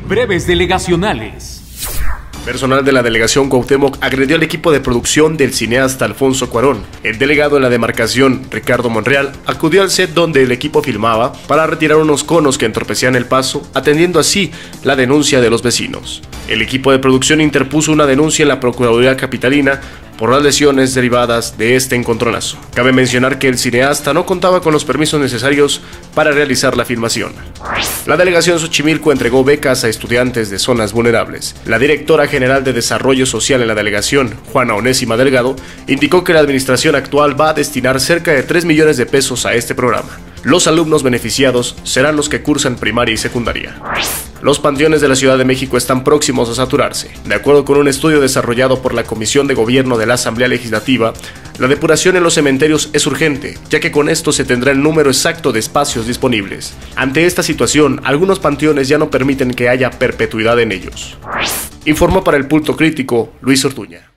Breves delegacionales. Personal de la delegación Cuauhtémoc agredió al equipo de producción del cineasta Alfonso Cuarón. El delegado en la demarcación, Ricardo Monreal, acudió al set donde el equipo filmaba para retirar unos conos que entorpecían el paso, atendiendo así la denuncia de los vecinos. El equipo de producción interpuso una denuncia en la Procuraduría Capitalina por las lesiones derivadas de este encontronazo. Cabe mencionar que el cineasta no contaba con los permisos necesarios para realizar la filmación. La delegación Xochimilco entregó becas a estudiantes de zonas vulnerables. La directora general de Desarrollo Social en la delegación, Juana Onésima Delgado, indicó que la administración actual va a destinar cerca de 3 millones de pesos a este programa. Los alumnos beneficiados serán los que cursan primaria y secundaria. Los panteones de la Ciudad de México están próximos a saturarse. De acuerdo con un estudio desarrollado por la Comisión de Gobierno de la Asamblea Legislativa, la depuración en los cementerios es urgente, ya que con esto se tendrá el número exacto de espacios disponibles. Ante esta situación, algunos panteones ya no permiten que haya perpetuidad en ellos. Informó para El Punto Crítico, Luis Ortuña.